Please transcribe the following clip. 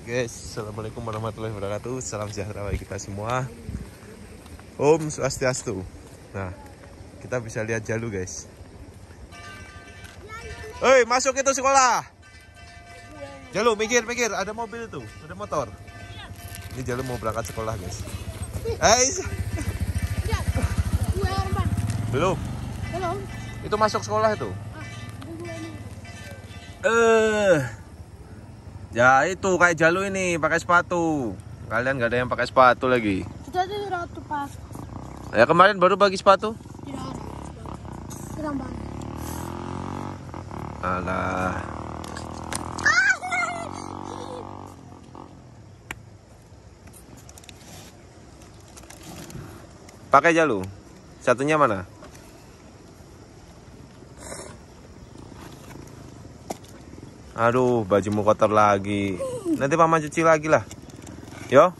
Guys, assalamualaikum warahmatullahi wabarakatuh. Salam sejahtera bagi kita semua. Om Swastiastu. Nah, kita bisa lihat Jalu, guys. Hei, masuk itu sekolah. Jalu, mikir, ada mobil itu, ada motor. Ini Jalu mau berangkat sekolah, guys. Belum. Itu masuk sekolah itu. Ya itu kayak Jalu ini pakai sepatu. Kalian nggak ada yang pakai sepatu lagi. Sudah ada waktu pas. Ya kemarin baru bagi sepatu. Tidak ada. Kurang banget. Alah. Pakai Jalu. Satunya mana? Aduh, bajumu kotor lagi. Nanti mama cuci lagi lah. Yo.